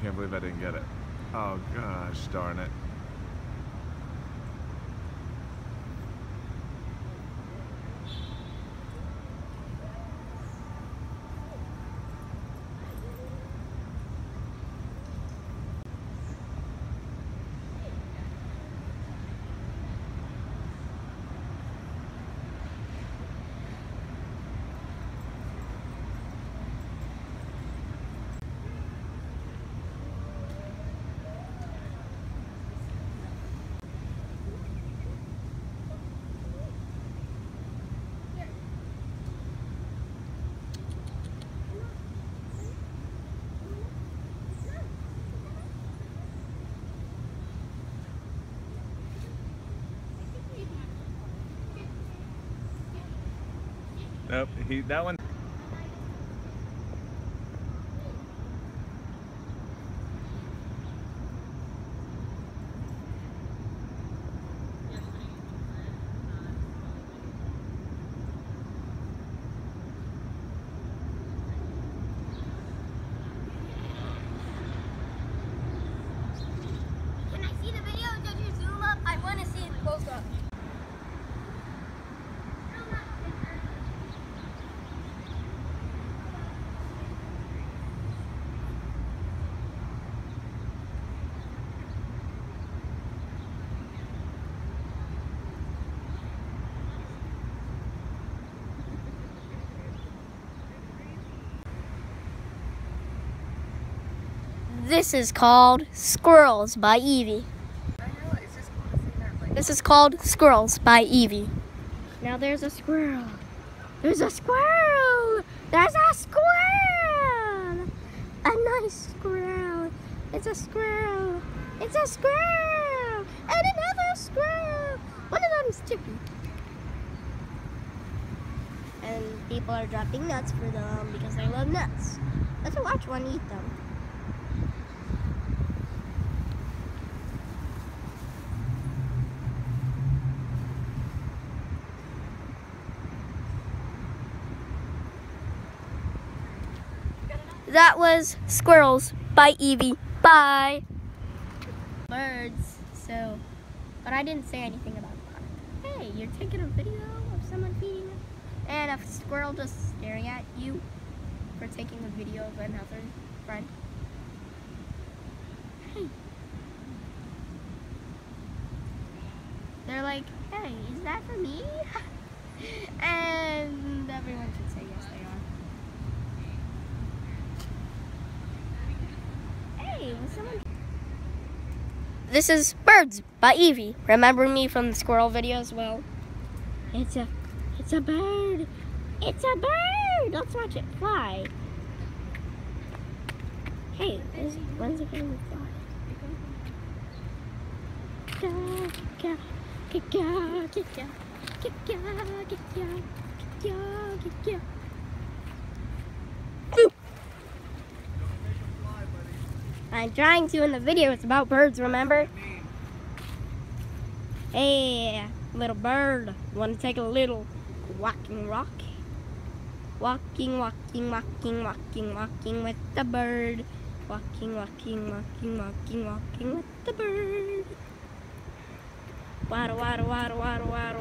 can't believe I didn't get it. Oh gosh, darn it. Nope, that one. Can I see the video? Did you zoom up? I want to see it close up. This is called Squirrels by Evie. This is called Squirrels by Evie. Now there's a squirrel. There's a squirrel. There's a squirrel. A nice squirrel. It's a squirrel. It's a squirrel. And another squirrel. One of them's Chippy. And people are dropping nuts for them because they love nuts. Let's watch one eat them. That was Squirrels by Evie. Bye. Birds, but I didn't say anything about that. Hey, you're taking a video of someone feeding them? And a squirrel just staring at you for taking a video of another friend. Hey. They're like, hey, is that for me? And everyone should say yes, they are. This is Birds by Evie. Remember me from the squirrel videos? Well, it's a bird. It's a bird. Let's watch it fly. Hey, when's it going to fly? I'm trying to in the video. It's about birds, remember? Hey, little bird. Want to take a little walking rock? Walking, walking, walking, walking, walking with the bird. Walking, walking, walking, walking, walking with the bird. Waddle, waddle, waddle, waddle, waddle.